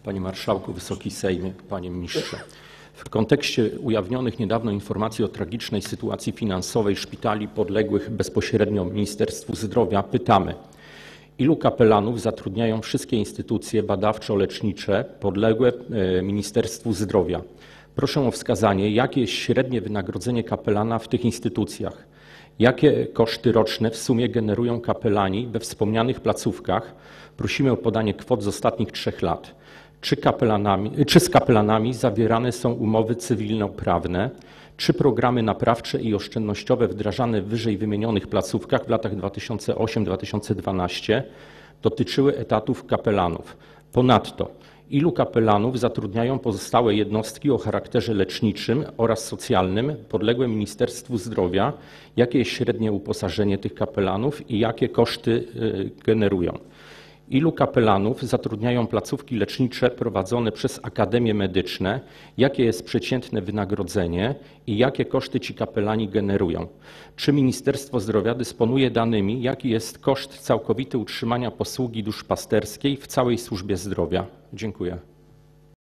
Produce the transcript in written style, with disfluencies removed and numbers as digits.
Panie Marszałku, Wysoki Sejmie, Panie Ministrze. W kontekście ujawnionych niedawno informacji o tragicznej sytuacji finansowej szpitali podległych bezpośrednio Ministerstwu Zdrowia pytamy: ilu kapelanów zatrudniają wszystkie instytucje badawczo-lecznicze podległe Ministerstwu Zdrowia? Proszę o wskazanie, jakie jest średnie wynagrodzenie kapelana w tych instytucjach. Jakie koszty roczne w sumie generują kapelani we wspomnianych placówkach? Prosimy o podanie kwot z ostatnich 3 lat. Czy z kapelanami zawierane są umowy cywilnoprawne? Czy programy naprawcze i oszczędnościowe wdrażane w wyżej wymienionych placówkach w latach 2008-2012 dotyczyły etatów kapelanów? Ponadto, ilu kapelanów zatrudniają pozostałe jednostki o charakterze leczniczym oraz socjalnym podległe Ministerstwu Zdrowia? Jakie jest średnie uposażenie tych kapelanów i jakie koszty generują? Ilu kapelanów zatrudniają placówki lecznicze prowadzone przez akademie medyczne? Jakie jest przeciętne wynagrodzenie i jakie koszty ci kapelani generują? Czy Ministerstwo Zdrowia dysponuje danymi, jaki jest koszt całkowity utrzymania posługi duszpasterskiej w całej służbie zdrowia? Dziękuję.